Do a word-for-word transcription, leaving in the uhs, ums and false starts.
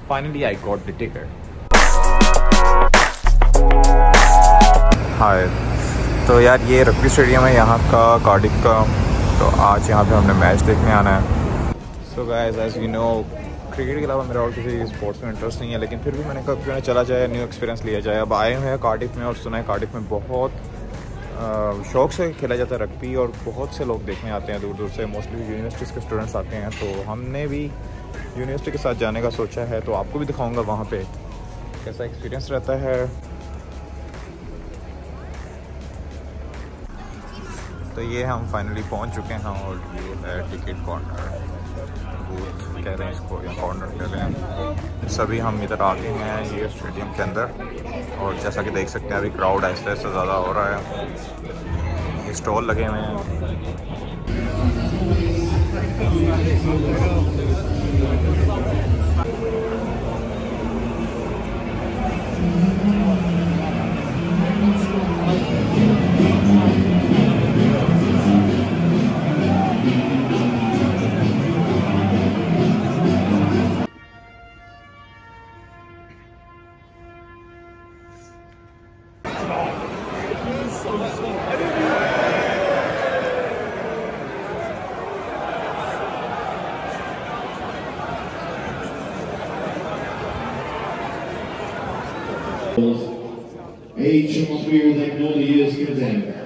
Finally I got the ticket. Hi, तो यार ये रग्बी स्टेडियम है यहाँ का, कार्डिफ का। तो आज यहाँ पे हमने मैच देखने आना है। So guys, as you know, cricket के अलावा मेरा और किसी स्पोर्ट्स में इंटरेस्ट नहीं है, लेकिन फिर भी मैंने कहा क्यों ना चला जाए, न्यू एक्सपीरियंस लिया जाए। अब आए हुए हैं कार्डिफ में और सुना है कार्डिफ में बहुत शौक़ से खेला जाता है रग्बी और बहुत से लोग देखने आते हैं दूर दूर से, मोस्टली यूनिवर्सिटीज़ के स्टूडेंट्स आते हैं। तो हमने भी यूनिवर्सिटी के साथ जाने का सोचा है, तो आपको भी दिखाऊंगा वहाँ पे कैसा एक्सपीरियंस रहता है। तो ये हम फाइनली पहुँच चुके हैं और ये है टिकट कॉर्नर, बूथ कह रहे हैं इसको या कॉर्नर कह रहे हैं। सभी हम इधर आ गए हैं ये स्टेडियम के अंदर और जैसा कि देख सकते हैं अभी क्राउड ऐसे ऐसे ज़्यादा हो रहा है। ये स्टॉल लगे हुए हैं। Age van weer dat ik nul years can